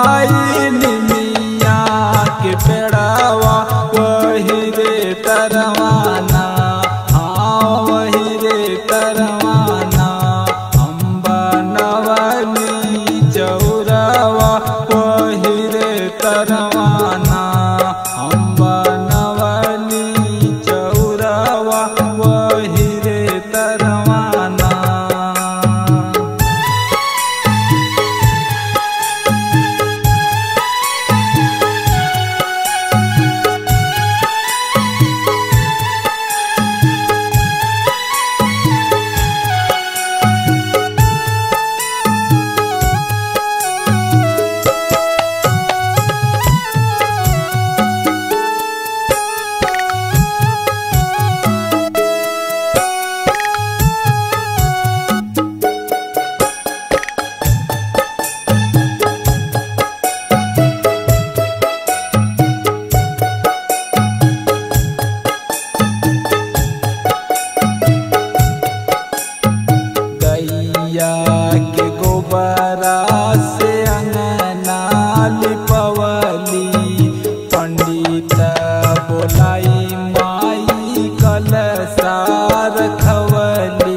माई निमिया के पेड़ावा वही रे तरवाना। हाँ वही रे तरवाना। अम्बा नवली चौरावा वही रे तरवाना। अम्बा नवली चौरावा वही रे तरवाना। के गोबरा से अंगना लिपवली। पंडित बोलाई माई कलशा रखवली।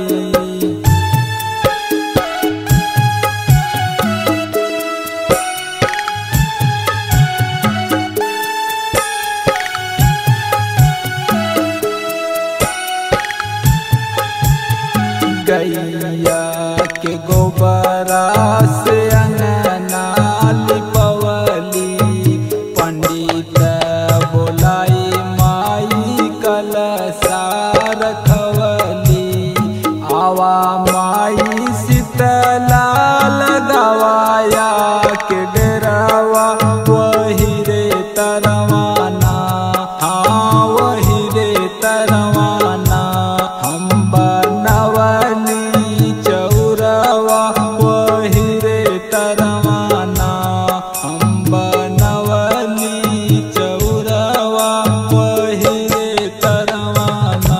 गैया के गोबरा से अंगना लिपवली। पंडित बोलाई माई कलशा रखवली। आवा माई शीतला लगावाया के डेरावा वही रे तरवाना। हाँ वही रे तरवाना। हम बनवली चौरावा वही रे तरवाना। हम बनवली चौरावा वही रे तरवाना।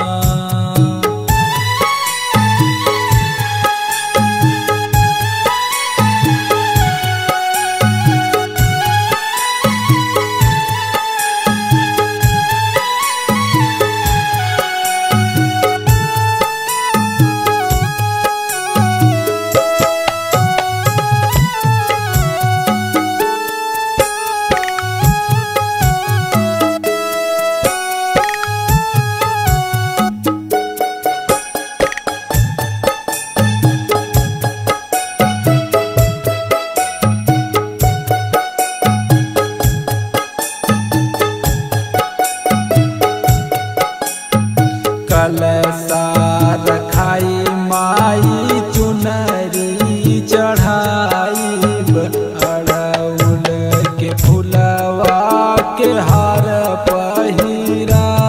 कलशा रखाई माई चुनरी चढ़ाईब। अड़उल के फुलवा के हार पहिराईब।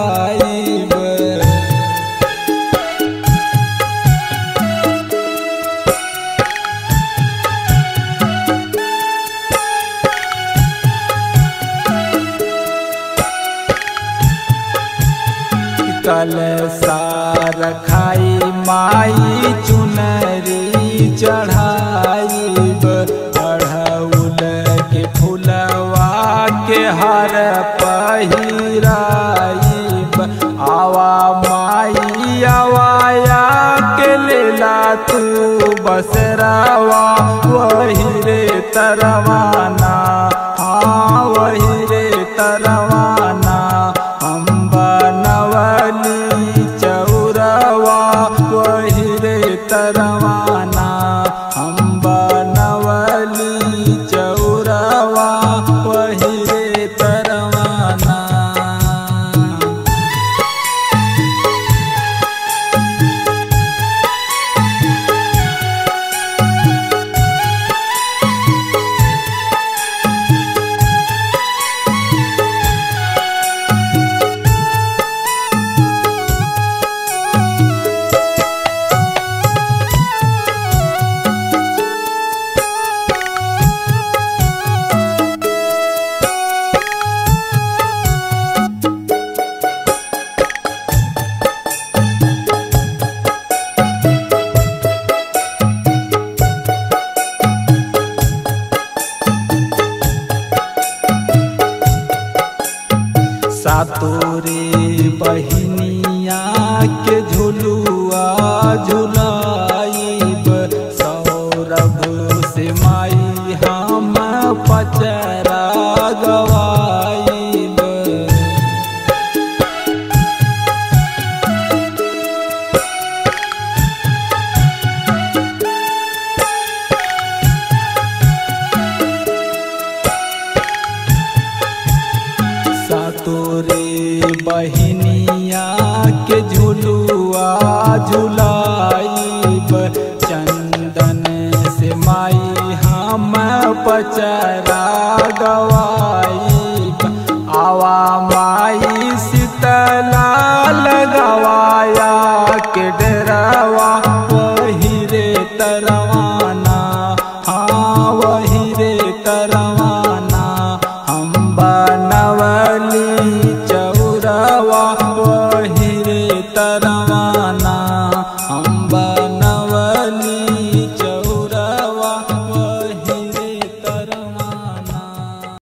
कलशा रखाई माई चुनरी चढ़ाईब। अड़उल के फुलवा के हार पहिराईब। आवा माई आवाया के लेला तू बसरावा वही रे तरवाना। हाँ वही रे तरवाना। हम बनवली चौरावा वही रे तरवाना। हम बनवली चौरावा वही रे तरवाना। सातोरे बहिनिया के झुलुआ झुलाइब सौरभ से माई हम पचरा गवाइब। सातोरे बहिनिया के झुलुआ झुलाइब चंदन से माई हम पचरा गवा